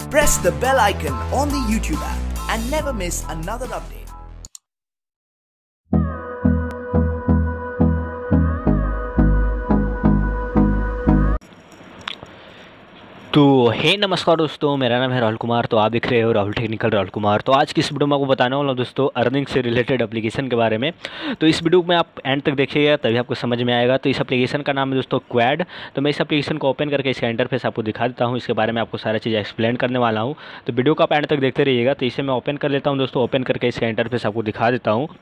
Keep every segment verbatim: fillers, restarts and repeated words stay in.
Press the bell icon on the YouTube app and never miss another update. तो हे नमस्कार दोस्तों, मेरा नाम है राहुल कुमार। तो आप देख रहे हो राहुल टेक्निकल राहुल कुमार। तो आज की इस वीडियो में आपको बताने वाला हूँ दोस्तों अर्निंग से रिलेटेड एप्लीकेशन के बारे में। तो इस वीडियो में आप एंड तक देखिएगा तभी आपको समझ में आएगा। तो इस एप्लीकेशन का नाम है दोस्तों क्वैड। तो मैं इस एप्लीकेशन को ओपन करके इसका इंटरफेस आपको दिखा देता हूँ। इसके बारे में आपको सारा चीज़ एक्सप्लेन करने वाला हूँ। तो वीडियो को आप एंड तक देखते रहिएगा। तो इसे मैं ओपन कर लेता हूँ दोस्तों। ओपन करके इसका इंटरफेस आपको दिखा देता हूँ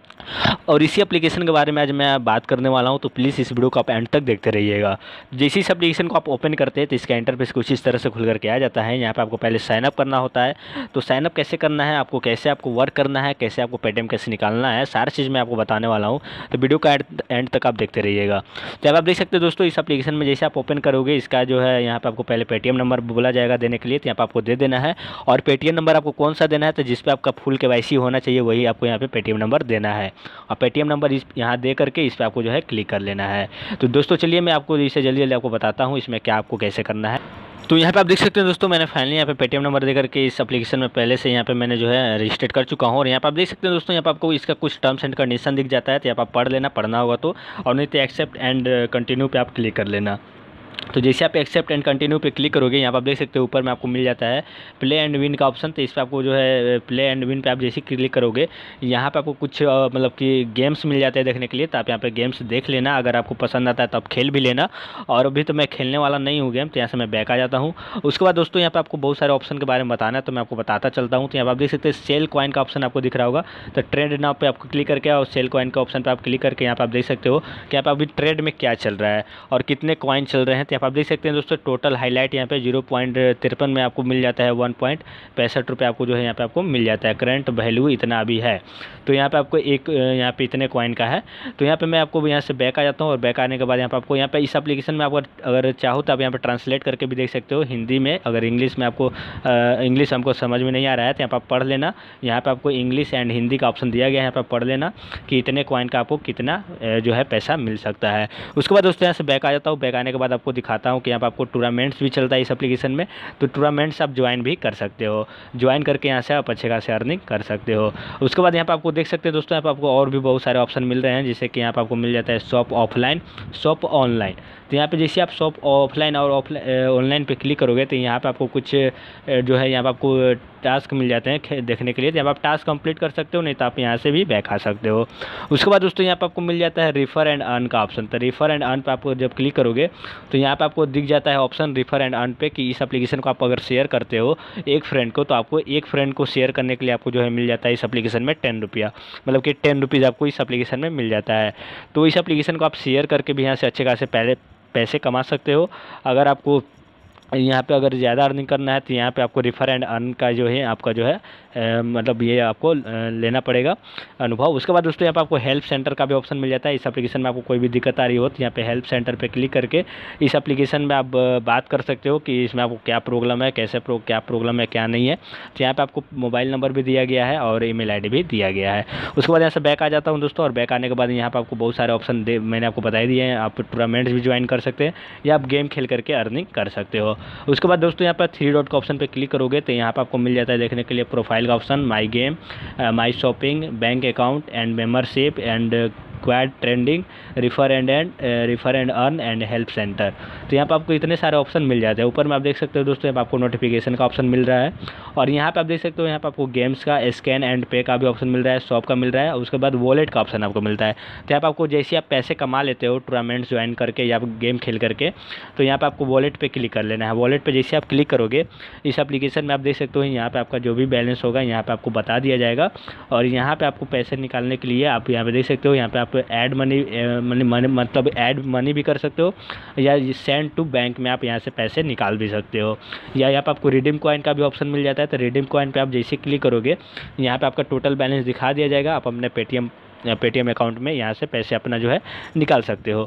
और इसी एप्लीकेशन के बारे में आज मैं बात करने वाला हूं। तो प्लीज़ इस वीडियो को आप एंड तक देखते रहिएगा। जैसे इस एप्लीकेशन को आप ओपन करते हैं तो इसका इंटरफेस कुछ इस तरह से खुल करके आ जाता है। यहाँ पे आपको पहले साइन अप करना होता है। तो साइन अप कैसे करना है, आपको कैसे आपको वर्क करना है, कैसे आपको पेटीएम कैसे निकालना है, सारी चीज़ मैं आपको बताने वाला हूँ। तो वीडियो का एंड तक आप देखते रहिएगा। तो अब आप देख सकते हैं दोस्तों इस एप्लीकेशन में जैसे आप ओपन करोगे इसका जो है यहाँ पर आपको पहले पेटीएम नंबर बोला जाएगा देने के लिए। तो यहाँ पर आपको दे देना है और पेटीएम नंबर आपको कौन सा देना है, तो जिस पर आपका फुल केवाईसी होना चाहिए वही आपको यहाँ पे पेटीएम नंबर देना है। और पेटीएम नंबर इस यहाँ दे करके इस पर आपको जो है क्लिक कर लेना है। तो दोस्तों चलिए मैं आपको इसे जल्दी जल्दी आपको बताता हूँ इसमें क्या आपको कैसे करना है। तो यहाँ पे आप देख सकते हैं दोस्तों मैंने फाइनली यहाँ पे पेटीएम नंबर दे करके इस एप्लीकेशन में पहले से यहाँ पे मैंने जो है रजिस्टर्ड कर चुका हूँ। और यहाँ पे आप देख सकते हैं दोस्तों यहाँ पे आपको इसका कुछ टर्म्स एंड कंडीशन दिख जाता है। तो यहाँ पे आप पढ़ लेना, पढ़ना होगा तो, और नहीं तो एक्सेप्ट एंड कंटिन्यू पे आप क्लिक कर लेना। तो जैसे आप एक्सेप्ट एंड कंटिन्यू पे क्लिक करोगे यहाँ पर आप देख सकते हो ऊपर में आपको मिल जाता है प्ले एंड विन का ऑप्शन। तो इस पर आपको जो है प्ले एंड विन पे आप जैसे क्लिक करोगे यहाँ पे आपको कुछ मतलब कि गेम्स मिल जाते हैं देखने के लिए। तो आप यहाँ पे गेम्स देख लेना, अगर आपको पसंद आता है तो आप खेल भी लेना। और अभी तो मैं खेलने वाला नहीं हूँ गेम, तो यहाँ से मैं बैक आ जाता हूँ। उसके बाद दोस्तों यहाँ पे आपको बहुत सारे ऑप्शन के बारे में बताना है, तो मैं आपको बताता चलता हूँ। तो यहाँ पर आप देख सकते हैं सेल कॉइन का ऑप्शन आपको दिख रहा होगा। तो ट्रेड नाउ पे आपको क्लिक करके और सेल कॉइन का ऑप्शन पर आप क्लिक करके यहाँ पर आप देख सकते हो कि यहाँ पर अभी ट्रेड में क्या चल रहा है और कितने कॉइन चल रहे हैं। तो यहाँ पर आप देख सकते हैं दोस्तों टोटल हाईलाइट यहाँ पे जीरो पॉइंट तिरपन में आपको मिल जाता है, वन पॉइंट पैंसठ रुपये आपको जो है यहाँ पे आपको मिल जाता है। करंट वैल्यू इतना अभी है। तो यहाँ पे आपको एक यहाँ पे इतने कॉइन का है। तो यहाँ पे मैं आपको यहाँ से बैक आ जाता हूँ और बैक आने के बाद यहाँ पे आपको यहाँ पे इस एप्लीकेशन में आपको अगर चाहो तो आप यहाँ पे ट्रांसलेट करके भी देख सकते हो हिंदी में। अगर इंग्लिश में आपको इंग्लिश हमको समझ में नहीं आ रहा है तो यहाँ पर आप पढ़ लेना। यहाँ पर आपको इंग्लिश एंड हिंदी का ऑप्शन दिया गया है, यहाँ पर पढ़ लेना कि इतने कॉइन का आपको कितना जो है पैसा मिल सकता है। उसके बाद दोस्तों यहाँ से बैक आ जाता हूँ। बैक आने के बाद आपको दिखाता हूँ कि यहाँ पर आपको टूर्नामेंट्स भी चलता है इस एप्लीकेशन में। तो टूर्नामेंट्स आप ज्वाइन भी कर सकते हो। ज्वाइन करके यहाँ से आप अच्छे खासे अर्निंग कर सकते हो। उसके बाद यहाँ पे आपको देख सकते हैं दोस्तों यहाँ पे आपको और भी बहुत सारे ऑप्शन मिल रहे हैं, जैसे कि यहाँ पे आपको मिल जाता है शॉप ऑफलाइन, शॉप ऑनलाइन। तो यहाँ पे जैसे आप शॉप ऑफलाइन और ऑफलाइन ऑनलाइन पे क्लिक करोगे तो यहाँ पे आपको कुछ जो है यहाँ पे आपको टास्क मिल जाते हैं देखने के लिए। तो यहाँ पर आप टास्क कंप्लीट कर सकते हो, नहीं तो आप यहाँ से भी बैक आ सकते हो। उसके बाद दोस्तों यहाँ पे आपको मिल जाता है रिफ़र एंड अर्न का ऑप्शन। तो रिफ़र एंड अर्न पे आपको जब क्लिक करोगे तो यहाँ पे आपको दिख जाता है ऑप्शन रिफ़र एंड अर्न पे कि इस एप्लीकेशन को आप अगर शेयर करते हो एक फ्रेंड को, तो आपको एक फ्रेंड को शेयर करने के लिए आपको जो है मिल जाता है इस एप्लीकेशन में टेन रुपया, मतलब कि टेन रुपीज़ आपको इस एप्लीकेशन में मिल जाता है। तो इस एप्लीकेशन को आप शेयर करके भी यहाँ से अच्छे खासे पहले पैसे कमा सकते हो। अगर आपको यहाँ पे अगर ज़्यादा अर्निंग करना है तो यहाँ पे आपको रिफ़र एंड अर्न का जो है आपका जो है ए, मतलब ये आपको लेना पड़ेगा अनुभव। उसके बाद दोस्तों यहाँ पे आपको हेल्प सेंटर का भी ऑप्शन मिल जाता है। इस एप्लीकेशन में आपको कोई भी दिक्कत आ रही हो तो यहाँ पे हेल्प सेंटर पे क्लिक करके इस एप्लीकेशन में आप बात कर सकते हो कि इसमें आपको क्या प्रॉब्लम है, कैसे प्रो क्या प्रॉब्लम है, क्या नहीं है। तो यहाँ पर आपको मोबाइल नंबर भी दिया गया है और ई मेल आई डी भी दिया गया है। उसके बाद यहाँ से बैक आ जाता हूँ दोस्तों। और बैक आने के बाद यहाँ पर आपको बहुत सारे ऑप्शन दे मैंने आपको बता दिए हैं। आप टूर्नामेंट्स भी ज्वाइन कर सकते हैं या आप गेम खेल करके अर्निंग कर सकते हो। उसके बाद दोस्तों यहाँ पर थ्री डॉट का ऑप्शन पे क्लिक करोगे तो यहाँ पर आपको मिल जाता है देखने के लिए प्रोफाइल का option, my game, my shopping, bank account and membership and quad trending, refer and and refer and earn and help centre. तो यहाँ पर आपको इतने सारे ऑप्शन मिल जाते हैं। ऊपर में आप देख सकते हो दोस्तों यहाँ पर आपको नोटिफिकेशन का ऑप्शन मिल रहा है। और यहाँ पे आप देख सकते हो यहाँ पे आपको गेम्स का, स्कैन एंड पे का भी ऑप्शन मिल रहा है, शॉप का मिल रहा है। उसके बाद वॉलेट का ऑप्शन आपको मिलता है। तो यहाँ पर आपको जैसे आप पैसे कमा लेते हो टूर्नामेंट्स ज्वाइन करके या गेम खेल करके, तो यहाँ पर आपको वॉलेट पर क्लिक कर लेना है। वॉलेट पर जैसे आप क्लिक करोगे इस एप्लीकेशन में आप देख सकते हो यहाँ पर आपका जो भी बैलेंस होगा यहाँ पर आपको बता दिया जाएगा। और यहाँ पर आपको पैसे निकालने के लिए आप यहाँ पर देख सकते हो यहाँ पर आप ऐड मनी मनी मनी मतलब ऐड मनी भी कर सकते हो या सेंड टू बैंक में आप यहाँ से पैसे निकाल भी सकते हो। या यहाँ पर आपको रिडीम कॉइन का भी ऑप्शन मिल जाता है। तो रिडीम कॉइन पे आप जैसे क्लिक करोगे यहाँ पे आपका टोटल बैलेंस दिखा दिया जाएगा। आप अपने पेटीएम पेटीएम अकाउंट में यहाँ से पैसे अपना जो है निकाल सकते हो।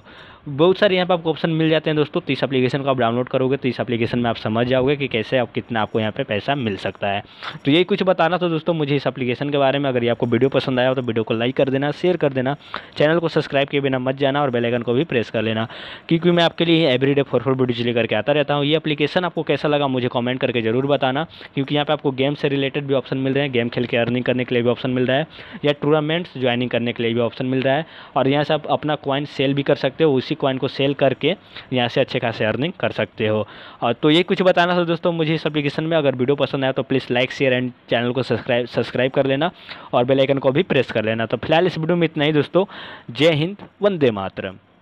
बहुत सारे यहाँ पे आपको ऑप्शन मिल जाते हैं दोस्तों। तो इस एप्लीकेशन को आप डाउनलोड करोगे तो इस एप्लीकेशन में आप समझ जाओगे कि कैसे आप कितना आपको यहाँ पे पैसा मिल सकता है। तो यही कुछ बताना था दोस्तों मुझे इस एप्लीकेशन के बारे में। अगर ये आपको वीडियो पसंद आया हो तो वीडियो को लाइक कर देना, शेयर कर देना, चैनल को सब्सक्राइब किए बिना मत जाना और बेल आइकन को भी प्रेस कर लेना, क्योंकि मैं आपके लिए एवरीडे फोर फोर वीडियोज लेकर के आता रहता हूँ। ये एप्लीकेशन आपको कैसा लगा मुझे कमेंट करके जरूर बताना, क्योंकि यहाँ पे आपको गेम से रिलेटेड भी ऑप्शन मिल रहे हैं, गेम खेल के अर्निंग करने के लिए भी ऑप्शन मिल रहा है, या टूर्नामेंट्स ज्वाइनिंग करने के लिए भी ऑप्शन मिल रहा है। और यहाँ से आप अपना कॉइन सेल भी कर सकते हो, उसी कॉइन को सेल करके यहाँ से अच्छे खासे अर्निंग कर सकते हो। और तो ये कुछ बताना था दोस्तों मुझे इस एप्लीकेशन में। अगर वीडियो पसंद आया तो please like share and channel को सब्सक्राइब सब्सक्राइब कर लेना और बेल आइकन को भी प्रेस कर लेना। तो फिलहाल इस वीडियो में इतना ही दोस्तों। जय हिंद, वंदे मातरम।